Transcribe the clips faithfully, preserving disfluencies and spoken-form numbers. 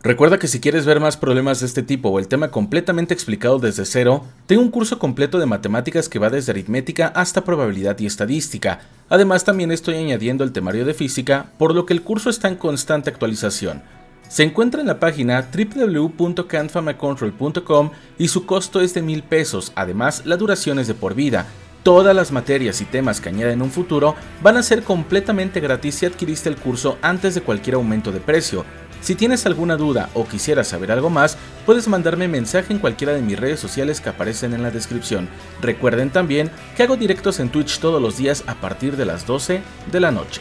Recuerda que si quieres ver más problemas de este tipo o el tema completamente explicado desde cero, tengo un curso completo de matemáticas que va desde aritmética hasta probabilidad y estadística. Además, también estoy añadiendo el temario de física, por lo que el curso está en constante actualización. Se encuentra en la página w w w punto canfamacontrol punto com y su costo es de mil pesos. Además, la duración es de por vida. Todas las materias y temas que añada en un futuro van a ser completamente gratis si adquiriste el curso antes de cualquier aumento de precio. Si tienes alguna duda o quisieras saber algo más, puedes mandarme mensaje en cualquiera de mis redes sociales que aparecen en la descripción. Recuerden también que hago directos en Twitch todos los días a partir de las doce de la noche.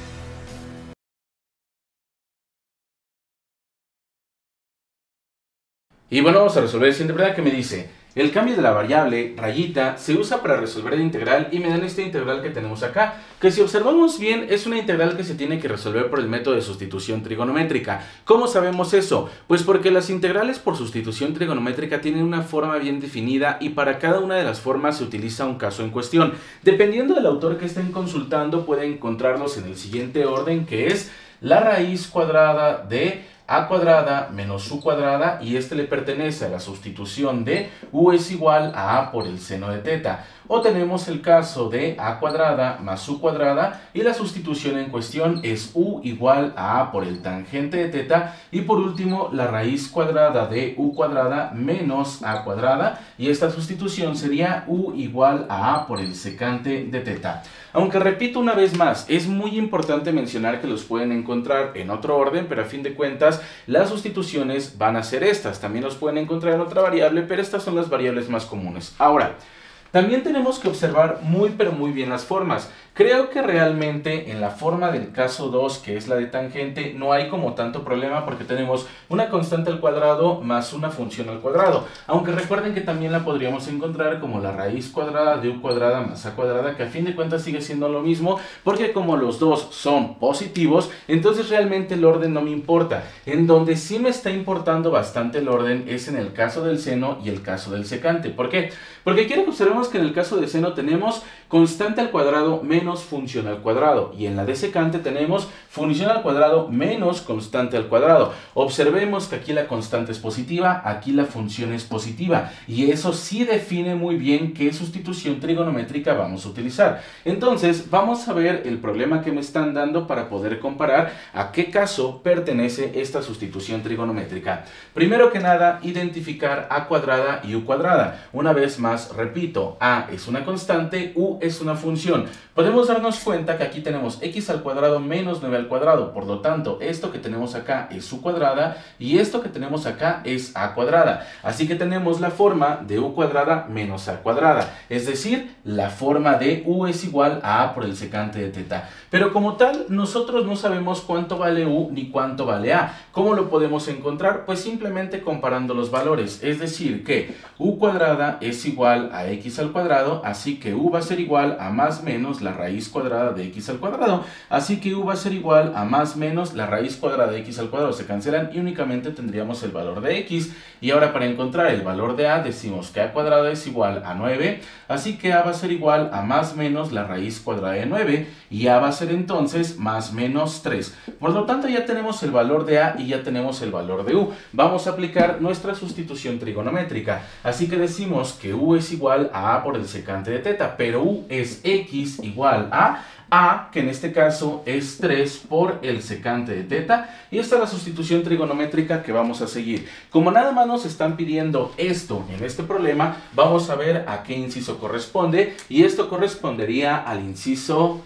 Y bueno, vamos a resolver el siguiente problema que me dice: el cambio de la variable rayita se usa para resolver la integral y me dan esta integral que tenemos acá, que si observamos bien es una integral que se tiene que resolver por el método de sustitución trigonométrica. ¿Cómo sabemos eso? Pues porque las integrales por sustitución trigonométrica tienen una forma bien definida y para cada una de las formas se utiliza un caso en cuestión. Dependiendo del autor que estén consultando, pueden encontrarlos en el siguiente orden, que es la raíz cuadrada de a cuadrada menos u cuadrada, y este le pertenece a la sustitución de u es igual a a por el seno de teta. O tenemos el caso de a cuadrada más u cuadrada y la sustitución en cuestión es u igual a a por el tangente de teta. Y por último, la raíz cuadrada de u cuadrada menos a cuadrada, y esta sustitución sería u igual a a por el secante de teta. Aunque repito una vez más, es muy importante mencionar que los pueden encontrar en otro orden, pero a fin de cuentas las sustituciones van a ser estas. También los pueden encontrar en otra variable, pero estas son las variables más comunes. Ahora, también tenemos que observar muy pero muy bien las formas. Creo que realmente en la forma del caso dos, que es la de tangente, no hay como tanto problema porque tenemos una constante al cuadrado más una función al cuadrado. Aunque recuerden que también la podríamos encontrar como la raíz cuadrada de u cuadrada más a cuadrada, que a fin de cuentas sigue siendo lo mismo, porque como los dos son positivos, entonces realmente el orden no me importa. En donde sí me está importando bastante el orden es en el caso del seno y el caso del secante. ¿Por qué? Porque quiero que observemos que en el caso del seno tenemos constante al cuadrado menos función al cuadrado, y en la de secante tenemos función al cuadrado menos constante al cuadrado. Observemos que aquí la constante es positiva, aquí la función es positiva, y eso sí define muy bien qué sustitución trigonométrica vamos a utilizar. Entonces vamos a ver el problema que me están dando para poder comparar a qué caso pertenece esta sustitución trigonométrica. Primero que nada, identificar a cuadrada y u cuadrada. Una vez más repito, a es una constante, u es una función. Podemos darnos cuenta que aquí tenemos x al cuadrado menos nueve al cuadrado, por lo tanto esto que tenemos acá es u cuadrada y esto que tenemos acá es a cuadrada. Así que tenemos la forma de u cuadrada menos a cuadrada, es decir, la forma de u es igual a a por el secante de teta. Pero como tal, nosotros no sabemos cuánto vale u ni cuánto vale a. ¿Cómo lo podemos encontrar? Pues simplemente comparando los valores, es decir que u cuadrada es igual a x al cuadrado, así que u va a ser igual a más menos la raíz cuadrada de x al cuadrado, así que u va a ser igual a más menos la raíz cuadrada de x al cuadrado, se cancelan y únicamente tendríamos el valor de x. Y ahora para encontrar el valor de a decimos que a cuadrado es igual a nueve, así que a va a ser igual a más menos la raíz cuadrada de nueve, y a va a ser entonces más menos tres. Por lo tanto ya tenemos el valor de a y ya tenemos el valor de u. Vamos a aplicar nuestra sustitución trigonométrica, así que decimos que u es igual a a por el secante de teta, pero u es x igual a a, que en este caso es tres por el secante de teta, y esta es la sustitución trigonométrica que vamos a seguir. Como nada más nos están pidiendo esto en este problema, vamos a ver a qué inciso corresponde, y esto correspondería al inciso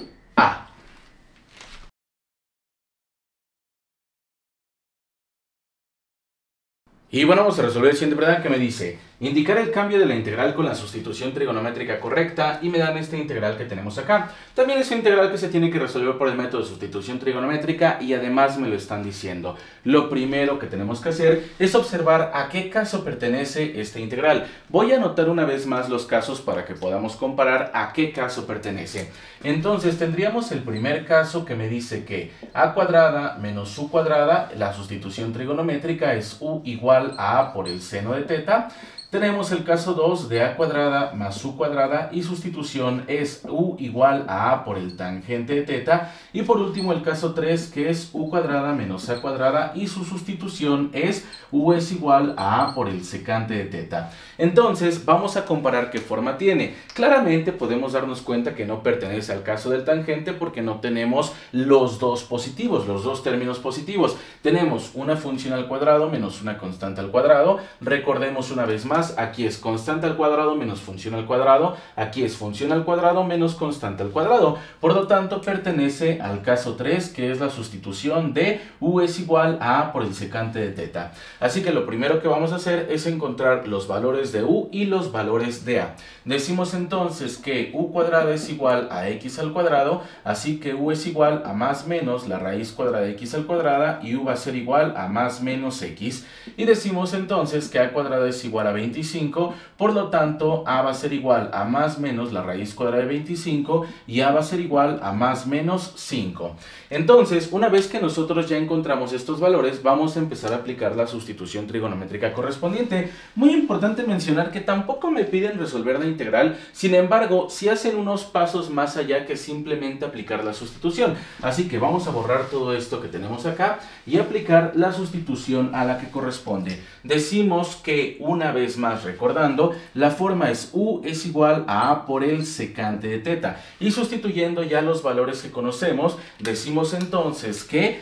A. Y bueno, vamos a resolver el siguiente problema que me dice: indicar el cambio de la integral con la sustitución trigonométrica correcta, y me dan esta integral que tenemos acá. También es una integral que se tiene que resolver por el método de sustitución trigonométrica y además me lo están diciendo. Lo primero que tenemos que hacer es observar a qué caso pertenece esta integral. Voy a anotar una vez más los casos para que podamos comparar a qué caso pertenece. Entonces tendríamos el primer caso que me dice que a cuadrada menos u cuadrada, la sustitución trigonométrica es u igual a a por el seno de teta. Tenemos el caso dos de a cuadrada más u cuadrada y sustitución es u igual a a por el tangente de teta. Y por último el caso tres que es u cuadrada menos a cuadrada y su sustitución es u es igual a a por el secante de teta. Entonces vamos a comparar qué forma tiene. Claramente podemos darnos cuenta que no pertenece al caso del tangente porque no tenemos los dos positivos, los dos términos positivos. Tenemos una función al cuadrado menos una constante al cuadrado. Recordemos una vez más, aquí es constante al cuadrado menos función al cuadrado, aquí es función al cuadrado menos constante al cuadrado. Por lo tanto, pertenece al caso tres, que es la sustitución de u es igual a a por el secante de teta. Así que lo primero que vamos a hacer es encontrar los valores de u y los valores de a. Decimos entonces que u cuadrada es igual a x al cuadrado, así que u es igual a más menos la raíz cuadrada de x al cuadrada y u va a ser igual a más menos x. Y decimos entonces que a cuadrada es igual a veinticinco, por lo tanto a va a ser igual a más menos la raíz cuadrada de veinticinco y a va a ser igual a más menos cinco. Entonces, una vez que nosotros ya encontramos estos valores, vamos a empezar a aplicar la sustitución trigonométrica correspondiente. Muy importante mencionar que tampoco me piden resolver la integral, sin embargo, si hacen unos pasos más allá que simplemente aplicar la sustitución. Así que vamos a borrar todo esto que tenemos acá y aplicar la sustitución a la que corresponde. Decimos que, una vez más recordando, la forma es u es igual a a por el secante de teta. Y sustituyendo ya los valores que conocemos, decimos entonces que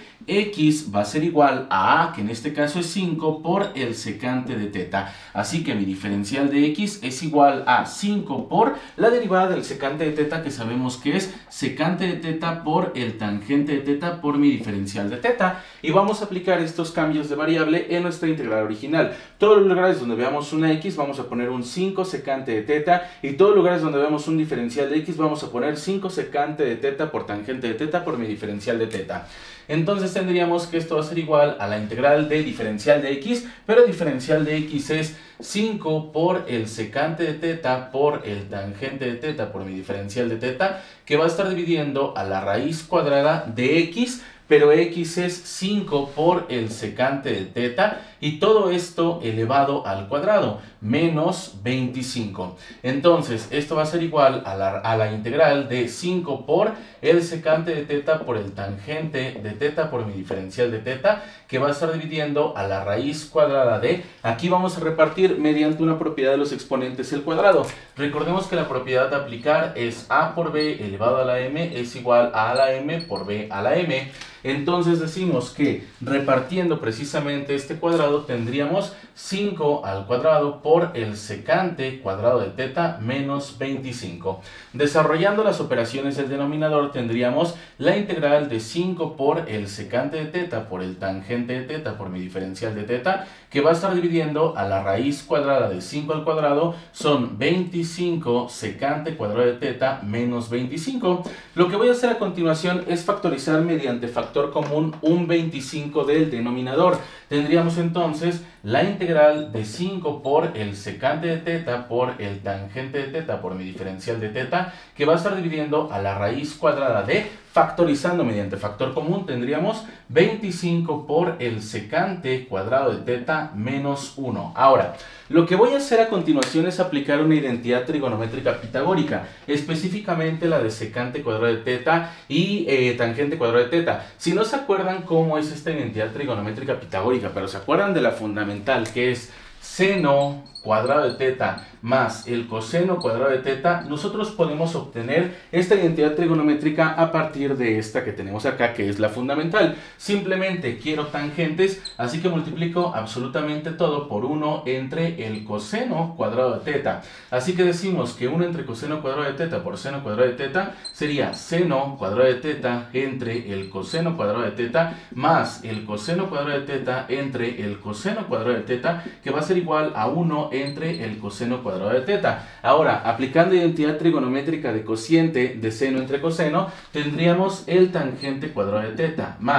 x va a ser igual a a, que en este caso es cinco, por el secante de teta. Así que mi diferencial de x es igual a cinco por la derivada del secante de teta, que sabemos que es secante de teta por el tangente de teta por mi diferencial de teta. Y vamos a aplicar estos cambios de variable en nuestra integral original. Todos los lugares donde veamos una x vamos a poner un cinco secante de teta, y todos los lugares donde veamos un diferencial de x vamos a poner cinco secante de teta por tangente de teta por mi diferencial de teta. Entonces tendríamos que esto va a ser igual a la integral de diferencial de x, pero diferencial de x es cinco por el secante de teta por el tangente de teta por mi diferencial de teta, que va a estar dividiendo a la raíz cuadrada de x, pero x es cinco por el secante de teta, y todo esto elevado al cuadrado, menos veinticinco. Entonces, esto va a ser igual a la, a la integral de cinco por el secante de teta por el tangente de teta por mi diferencial de teta, que va a estar dividiendo a la raíz cuadrada de, aquí vamos a repartir mediante una propiedad de los exponentes el cuadrado. Recordemos que la propiedad a aplicar es a por b elevado a la m es igual a a la m por b a la m. Entonces decimos que repartiendo precisamente este cuadrado tendríamos cinco al cuadrado por el secante cuadrado de teta menos veinticinco. Desarrollando las operaciones del denominador tendríamos la integral de cinco por el secante de teta por el tangente de teta por mi diferencial de teta, que va a estar dividiendo a la raíz cuadrada de cinco al cuadrado, son veinticinco secante cuadrado de teta menos veinticinco. Lo que voy a hacer a continuación es factorizar mediante factor común un veinticinco del denominador. Tendríamos entonces la integral de cinco por el secante de teta por el tangente de teta por mi diferencial de teta, que va a estar dividiendo a la raíz cuadrada de, factorizando mediante factor común, tendríamos veinticinco por el secante cuadrado de teta menos uno. Ahora, lo que voy a hacer a continuación es aplicar una identidad trigonométrica pitagórica, específicamente la de secante cuadrado de teta y eh, tangente cuadrado de teta. Si no se acuerdan cómo es esta identidad trigonométrica pitagórica, pero se acuerdan de la fundamental, que es seno cuadrado de teta más el coseno cuadrado de teta, nosotros podemos obtener esta identidad trigonométrica a partir de esta que tenemos acá, que es la fundamental. Simplemente quiero tangentes, así que multiplico absolutamente todo por uno entre el coseno cuadrado de teta. Así que decimos que uno entre coseno cuadrado de teta por seno cuadrado de teta sería seno cuadrado de teta entre el coseno cuadrado de teta más el coseno cuadrado de teta entre el coseno cuadrado de teta, que va a ser igual a uno entre el coseno cuadrado de teta. Ahora, aplicando identidad trigonométrica de cociente de seno entre coseno, tendríamos el tangente cuadrado de teta más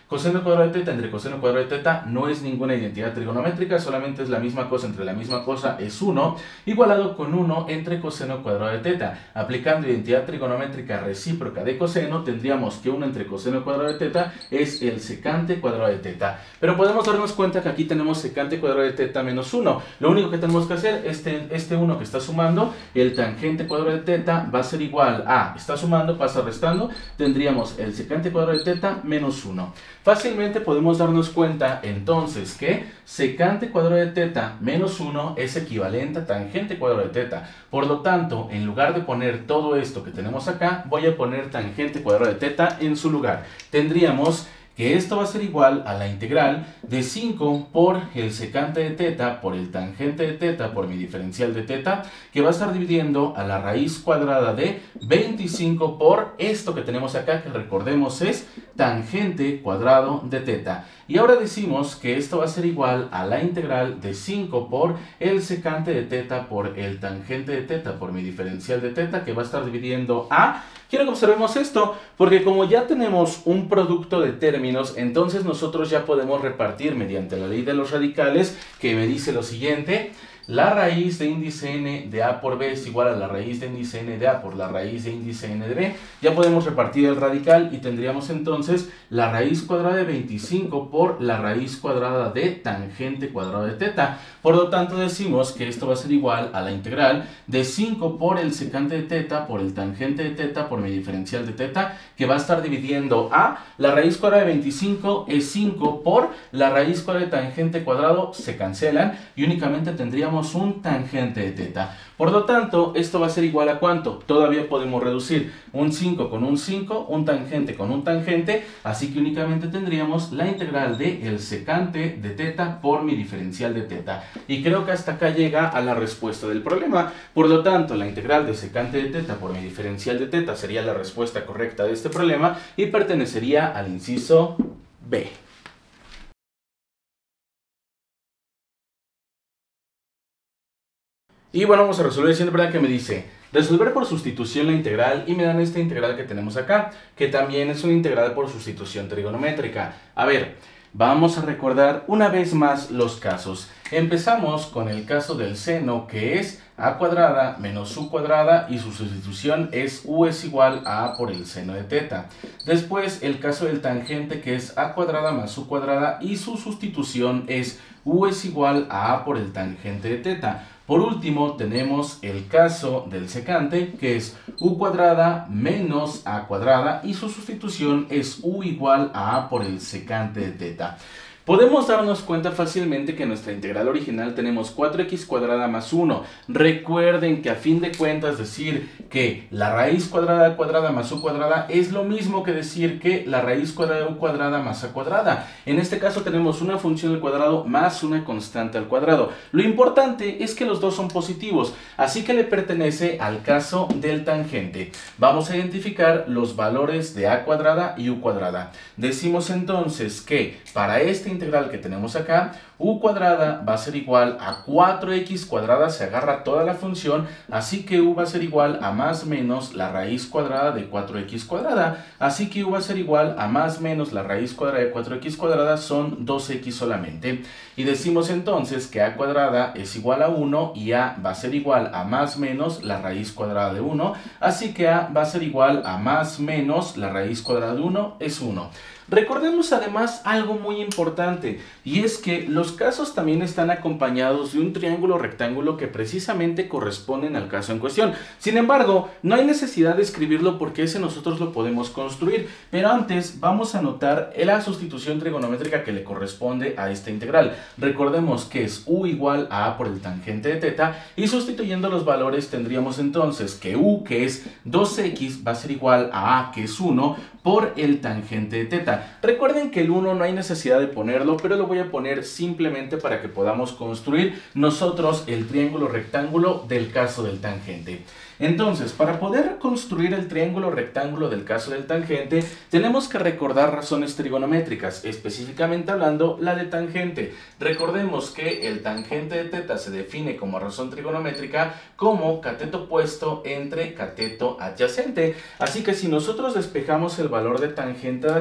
Coseno cuadrado de teta entre coseno cuadrado de teta no es ninguna identidad trigonométrica, solamente es la misma cosa entre la misma cosa, es uno, igualado con uno entre coseno cuadrado de teta. Aplicando identidad trigonométrica recíproca de coseno, tendríamos que uno entre coseno cuadrado de teta es el secante cuadrado de teta. Pero podemos darnos cuenta que aquí tenemos secante cuadrado de teta menos uno. Lo único que tenemos que hacer, este, este uno que está sumando, el tangente cuadrado de teta va a ser igual a, está sumando, pasa restando, tendríamos el secante cuadrado de teta menos uno. Fácilmente podemos darnos cuenta entonces que secante cuadrado de teta menos uno es equivalente a tangente cuadrado de teta. Por lo tanto, en lugar de poner todo esto que tenemos acá, voy a poner tangente cuadrado de teta en su lugar. Tendríamos que esto va a ser igual a la integral de cinco por el secante de teta por el tangente de teta por mi diferencial de teta, que va a estar dividiendo a la raíz cuadrada de veinticinco por esto que tenemos acá, que recordemos es tangente cuadrado de teta. Y ahora decimos que esto va a ser igual a la integral de cinco por el secante de teta por el tangente de teta por mi diferencial de teta, que va a estar dividiendo a... Quiero que observemos esto, porque como ya tenemos un producto de términos, entonces nosotros ya podemos repartir mediante la ley de los radicales, que me dice lo siguiente: la raíz de índice n de a por b es igual a la raíz de índice n de a por la raíz de índice n de b. Ya podemos repartir el radical y tendríamos entonces la raíz cuadrada de veinticinco por la raíz cuadrada de tangente cuadrado de teta. Por lo tanto decimos que esto va a ser igual a la integral de cinco por el secante de teta por el tangente de teta por mi diferencial de teta, que va a estar dividiendo a la raíz cuadrada de veinticinco es cinco por la raíz cuadrada de tangente cuadrado, se cancelan y únicamente tendríamos un tangente de teta. Por lo tanto, esto va a ser igual a ¿cuánto? Todavía podemos reducir un cinco con un cinco, un tangente con un tangente, así que únicamente tendríamos la integral de el secante de teta por mi diferencial de teta. Y creo que hasta acá llega a la respuesta del problema. Por lo tanto, la integral de secante de teta por mi diferencial de teta sería la respuesta correcta de este problema y pertenecería al inciso B. Y bueno, vamos a resolver siempre, ¿verdad? Que me dice resolver por sustitución la integral y me dan esta integral que tenemos acá, que también es una integral por sustitución trigonométrica. A ver, vamos a recordar una vez más los casos. Empezamos con el caso del seno, que es a cuadrada menos u cuadrada y su sustitución es u es igual a a por el seno de teta. Después el caso del tangente, que es a cuadrada más u cuadrada y su sustitución es u es igual a a por el tangente de teta. Por último tenemos el caso del secante, que es u cuadrada menos a cuadrada y su sustitución es u igual a a por el secante de teta. Podemos darnos cuenta fácilmente que en nuestra integral original tenemos cuatro x cuadrada más uno. Recuerden que a fin de cuentas decir que la raíz cuadrada cuadrada más u cuadrada es lo mismo que decir que la raíz cuadrada de u cuadrada más a cuadrada. En este caso tenemos una función al cuadrado más una constante al cuadrado. Lo importante es que los dos son positivos, así que le pertenece al caso del tangente. Vamos a identificar los valores de a cuadrada y u cuadrada. Decimos entonces que para este integral que tenemos acá, u cuadrada va a ser igual a cuatro x cuadrada, se agarra toda la función, así que u va a ser igual a más menos la raíz cuadrada de cuatro x cuadrada, así que u va a ser igual a más menos la raíz cuadrada de cuatro x cuadrada, son dos x solamente. Y decimos entonces que a cuadrada es igual a uno y a va a ser igual a más menos la raíz cuadrada de uno, así que a va a ser igual a más menos la raíz cuadrada de uno es uno. Recordemos además algo muy importante, y es que los casos también están acompañados de un triángulo rectángulo que precisamente corresponden al caso en cuestión. Sin embargo, no hay necesidad de escribirlo porque ese nosotros lo podemos construir, pero antes vamos a anotar la sustitución trigonométrica que le corresponde a esta integral. Recordemos que es u igual a a por el tangente de teta, y sustituyendo los valores tendríamos entonces que u, que es dos x, va a ser igual a a, que es uno, por el tangente de teta. Recuerden que el uno no hay necesidad de ponerlo, pero lo voy a poner simplemente para que podamos construir nosotros el triángulo rectángulo del caso del tangente. Entonces, para poder construir el triángulo rectángulo del caso del tangente, tenemos que recordar razones trigonométricas, específicamente hablando la de tangente. Recordemos que el tangente de teta se define como razón trigonométrica como cateto opuesto entre cateto adyacente. Así que si nosotros despejamos el valor de tangente de acá,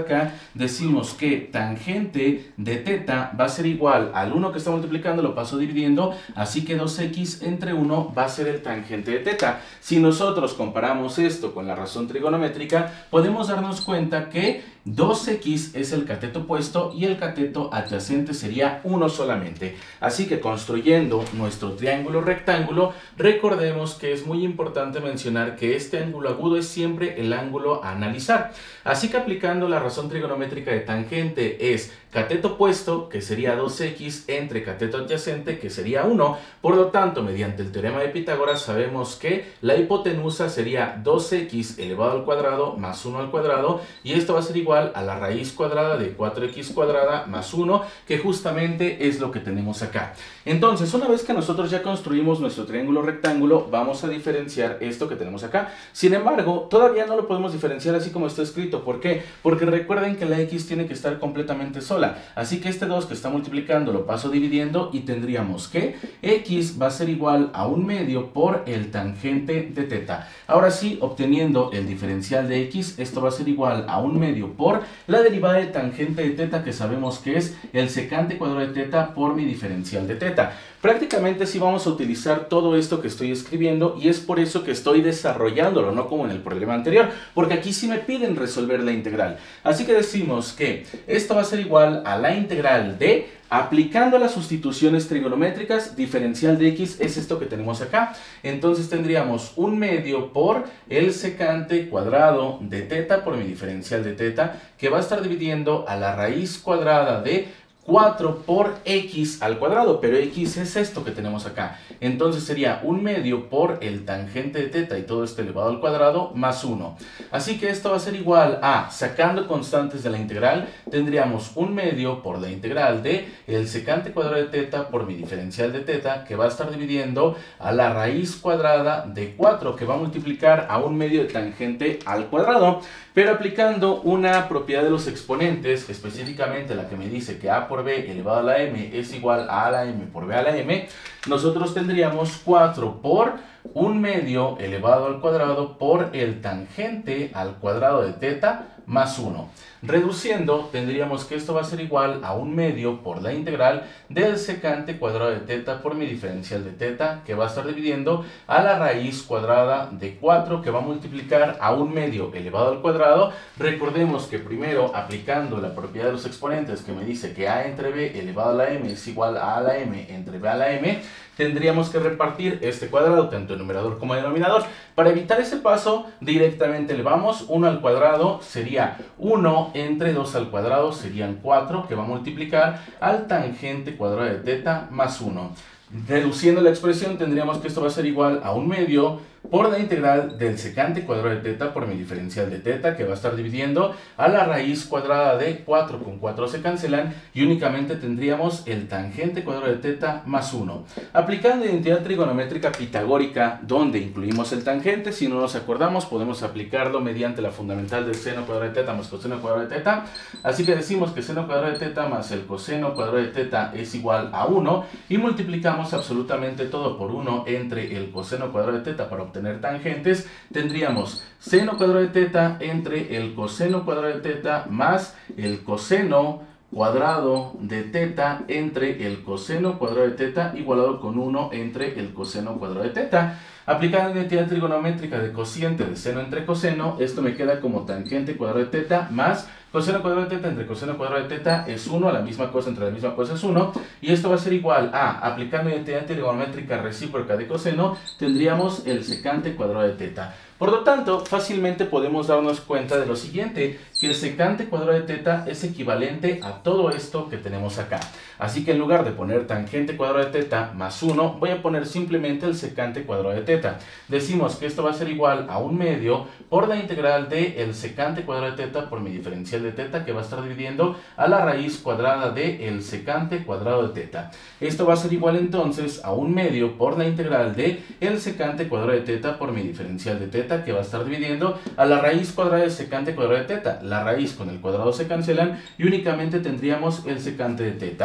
decimos que tangente de teta va a ser igual al uno que está multiplicando, lo paso dividiendo, así que dos equis entre uno va a ser el tangente de teta. Si nosotros comparamos esto con la razón trigonométrica, podemos darnos cuenta que dos equis es el cateto opuesto y el cateto adyacente sería uno solamente. Así que construyendo nuestro triángulo rectángulo, recordemos que es muy importante mencionar que este ángulo agudo es siempre el ángulo a analizar. Así que aplicando la razón trigonométrica de tangente es cateto opuesto, que sería dos equis, entre cateto adyacente, que sería uno. Por lo tanto, mediante el teorema de Pitágoras sabemos que la hipotenusa sería dos equis elevado al cuadrado más uno al cuadrado, y esto va a ser igual a la raíz cuadrada de cuatro equis cuadrada más uno, que justamente es lo que tenemos acá. Entonces, una vez que nosotros ya construimos nuestro triángulo rectángulo, vamos a diferenciar esto que tenemos acá. Sin embargo, todavía no lo podemos diferenciar así como está escrito. ¿Por qué? Porque recuerden que la x tiene que estar completamente sola. Así que este dos que está multiplicando lo paso dividiendo y tendríamos que x va a ser igual a un medio por el tangente de teta. Ahora sí, obteniendo el diferencial de x, esto va a ser igual a un medio por la derivada de tangente de teta, que sabemos que es el secante cuadrado de teta por mi diferencial de teta. Prácticamente sí vamos a utilizar todo esto que estoy escribiendo, y es por eso que estoy desarrollándolo, no como en el problema anterior, porque aquí sí me piden resolver la integral. Así que decimos que esto va a ser igual a la integral de, aplicando las sustituciones trigonométricas, diferencial de x es esto que tenemos acá. Entonces tendríamos un medio por el secante cuadrado de teta por mi diferencial de teta, que va a estar dividiendo a la raíz cuadrada de cuatro por x al cuadrado, pero x es esto que tenemos acá. Entonces sería un medio por el tangente de teta y todo esto elevado al cuadrado más uno. Así que esto va a ser igual a, sacando constantes de la integral, tendríamos un medio por la integral de el secante cuadrado de teta por mi diferencial de teta, que va a estar dividiendo a la raíz cuadrada de cuatro, que va a multiplicar a un medio de tangente al cuadrado. Pero aplicando una propiedad de los exponentes, específicamente la que me dice que a por b elevado a la m es igual a a la m por b a la m, nosotros tendríamos cuatro por un medio elevado al cuadrado por el tangente al cuadrado de teta más uno. Reduciendo, tendríamos que esto va a ser igual a un medio por la integral del secante cuadrado de teta por mi diferencial de teta, que va a estar dividiendo a la raíz cuadrada de cuatro, que va a multiplicar a un medio elevado al cuadrado. Recordemos que primero, aplicando la propiedad de los exponentes que me dice que a entre b elevado a la m es igual a a la m entre b a la m, tendríamos que repartir este cuadrado tanto en numerador como en denominador. Para evitar ese paso, directamente elevamos uno al cuadrado, sería uno entre dos al cuadrado, serían cuatro, que va a multiplicar al tangente cuadrado de teta más uno. Reduciendo la expresión, tendríamos que esto va a ser igual a un medio por la integral del secante cuadrado de teta por mi diferencial de teta, que va a estar dividiendo a la raíz cuadrada de cuatro, con cuatro se cancelan, y únicamente tendríamos el tangente cuadrado de teta más uno. Aplicando identidad trigonométrica pitagórica, donde incluimos el tangente, si no nos acordamos, podemos aplicarlo mediante la fundamental del seno cuadrado de teta más coseno cuadrado de teta. Así que decimos que seno cuadrado de teta más el coseno cuadrado de teta es igual a uno, y multiplicamos absolutamente todo por uno entre el coseno cuadrado de teta para obtener tener tangentes. Tendríamos seno cuadrado de teta entre el coseno cuadrado de teta más el coseno cuadrado de teta entre el coseno cuadrado de teta igualado con uno entre el coseno cuadrado de teta. Aplicando la identidad trigonométrica de cociente de seno entre coseno, esto me queda como tangente cuadrado de teta más coseno cuadrado de teta entre coseno cuadrado de teta es uno, la misma cosa entre la misma cosa es uno, y esto va a ser igual a, aplicando identidad trigonométrica recíproca de coseno, tendríamos el secante cuadrado de teta. Por lo tanto, fácilmente podemos darnos cuenta de lo siguiente, que el secante cuadrado de teta es equivalente a todo esto que tenemos acá. Así que en lugar de poner tangente cuadrado de teta más uno, voy a poner simplemente el secante cuadrado de teta. Decimos que esto va a ser igual a un medio por la integral de el secante cuadrado de teta por mi diferencial de teta, que va a estar dividiendo a la raíz cuadrada de el secante cuadrado de teta. Esto va a ser igual entonces a un medio por la integral de el secante cuadrado de teta por mi diferencial de teta, que va a estar dividiendo a la raíz cuadrada del secante cuadrado de teta. La raíz con el cuadrado se cancelan y únicamente tendríamos el secante de teta.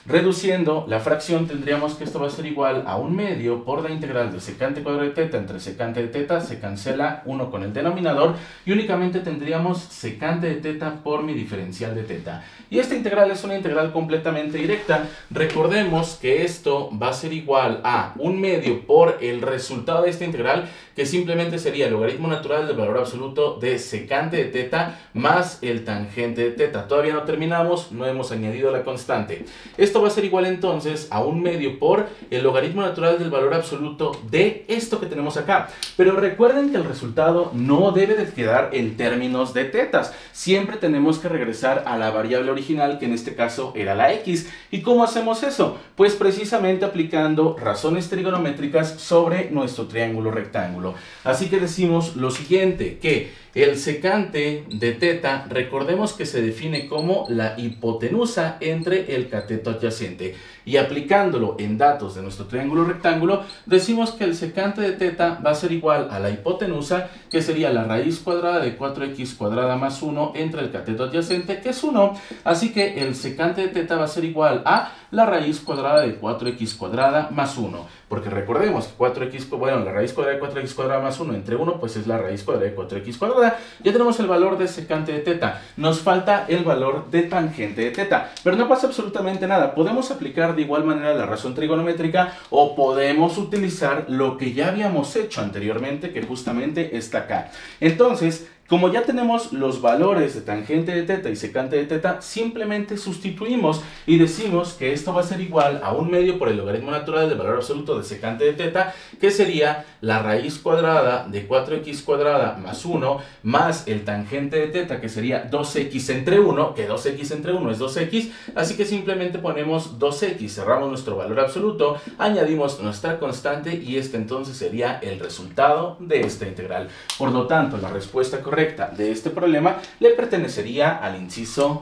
Reduciendo la fracción tendríamos que esto va a ser igual a un medio por la integral de secante cuadrado de teta entre secante de teta, se cancela uno con el denominador y únicamente tendríamos secante de teta por mi diferencial de teta. Y esta integral es una integral completamente directa. Recordemos que esto va a ser igual a un medio por el resultado de esta integral, que simplemente sería el logaritmo natural del valor absoluto de secante de teta más el tangente de teta. Todavía no terminamos, no hemos añadido la constante. Esto va a ser igual entonces a un medio por el logaritmo natural del valor absoluto de esto que tenemos acá. Pero recuerden que el resultado no debe de quedar en términos de tetas. Siempre tenemos que regresar a la variable original, que en este caso era la x. ¿Y cómo hacemos eso? Pues precisamente aplicando razones trigonométricas sobre nuestro triángulo rectángulo. Así que decimos lo siguiente, que el secante de teta, recordemos que se define como la hipotenusa entre el cateto adyacente. Y aplicándolo en datos de nuestro triángulo rectángulo, decimos que el secante de teta va a ser igual a la hipotenusa, que sería la raíz cuadrada de cuatro x cuadrada más uno entre el cateto adyacente, que es uno. Así que el secante de teta va a ser igual a la raíz cuadrada de cuatro x cuadrada más uno. Porque recordemos que cuatro x, bueno, la raíz cuadrada de cuatro x cuadrada más uno entre uno, pues es la raíz cuadrada de cuatro x cuadrada. Ya tenemos el valor de secante de teta. Nos falta el valor de tangente de teta. Pero no pasa absolutamente nada. Podemos aplicar de igual manera la razón trigonométrica o podemos utilizar lo que ya habíamos hecho anteriormente, que justamente está acá. Entonces, como ya tenemos los valores de tangente de teta y secante de teta, simplemente sustituimos y decimos que esto va a ser igual a un medio por el logaritmo natural del valor absoluto de secante de teta, que sería la raíz cuadrada de cuatro x cuadrada más uno, más el tangente de teta, que sería dos x entre uno, que dos x entre uno es dos x, así que simplemente ponemos dos x, cerramos nuestro valor absoluto, añadimos nuestra constante y este entonces sería el resultado de esta integral. Por lo tanto, la respuesta correcta de este problema le pertenecería al inciso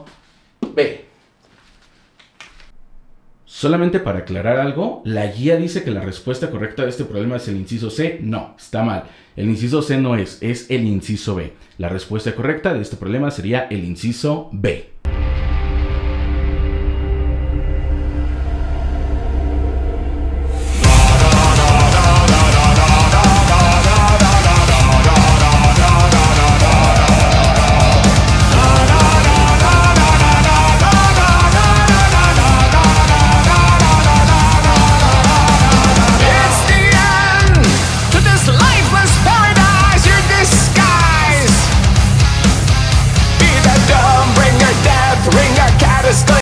B. Solamente para aclarar algo, la guía dice que la respuesta correcta de este problema es el inciso C. No, está mal. El inciso C no es, es el inciso B. La respuesta correcta de este problema sería el inciso B.